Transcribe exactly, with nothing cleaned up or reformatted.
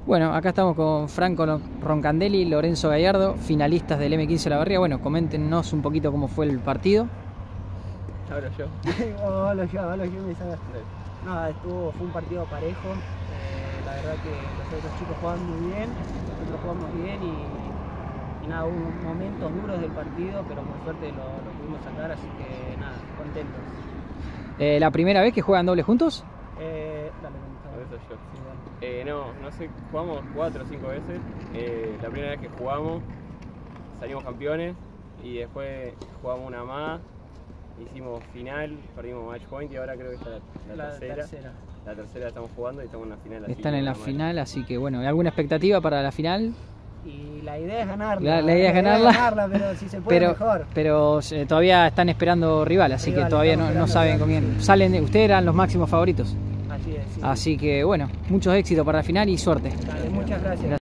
Bueno, acá estamos con Franco Roncandelli y Lorenzo Gallardo, finalistas del eme quince Olavarría. Bueno, coméntenos un poquito cómo fue el partido. Hablo yo. Hablo yo, hablo yo, me sacas. No, estuvo, fue un partido parejo. Eh, la verdad que los otros chicos jugaban muy bien, nosotros jugamos bien y, y nada, hubo momentos duros del partido, pero por suerte lo, lo pudimos sacar, así que nada, contentos. Eh, ¿La primera vez que juegan doble juntos? Eh, dale, Eso yo. sí, dale. Eh, no, no sé, jugamos cuatro o cinco veces. Eh, la primera vez que jugamos salimos campeones y después jugamos una más, hicimos final, perdimos match point y ahora creo que está la, la, La tercera. tercera. La tercera estamos jugando y estamos en la final. Así Están que en la normal. final, así que bueno, ¿alguna expectativa para la final? Y la idea es ganarla. La, la idea es ganarla, ganarla, pero si se puede pero, mejor. pero eh, todavía están esperando rival, así Rival, que todavía no, estamos no saben esperando con quién. rival, sí. Salen, ustedes eran los máximos favoritos. Así es, sí. Así que bueno, muchos éxitos para la final y suerte. Dale, muchas gracias.